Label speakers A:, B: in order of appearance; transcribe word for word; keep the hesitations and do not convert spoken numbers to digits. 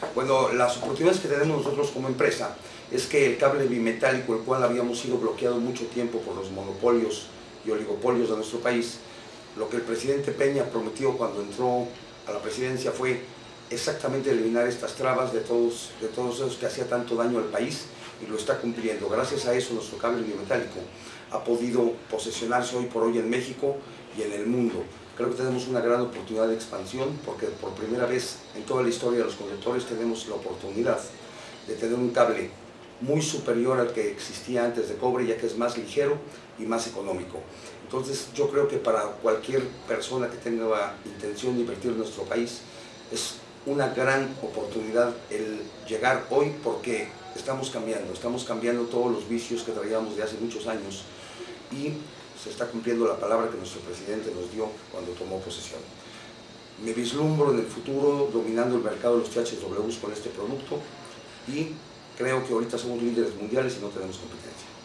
A: Bueno, las oportunidades que tenemos nosotros como empresa es que el cable bimetálico, el cual habíamos sido bloqueado mucho tiempo por los monopolios y oligopolios de nuestro país, lo que el presidente Peña prometió cuando entró a la presidencia fue exactamente eliminar estas trabas de todos, de todos esos que hacía tanto daño al país, y lo está cumpliendo. Gracias a eso nuestro cable bimetálico ha podido posesionarse hoy por hoy en México y en el mundo. Creo que tenemos una gran oportunidad de expansión porque por primera vez en toda la historia de los conductores tenemos la oportunidad de tener un cable muy superior al que existía antes de cobre, ya que es más ligero y más económico. Entonces yo creo que para cualquier persona que tenga intención de invertir en nuestro país es una gran oportunidad el llegar hoy, porque estamos cambiando, estamos cambiando todos los vicios que traíamos de hace muchos años y se está cumpliendo la palabra que nuestro presidente nos dio cuando tomó posesión. Me vislumbro en el futuro dominando el mercado de los T H W con este producto y creo que ahorita somos líderes mundiales y no tenemos competencia.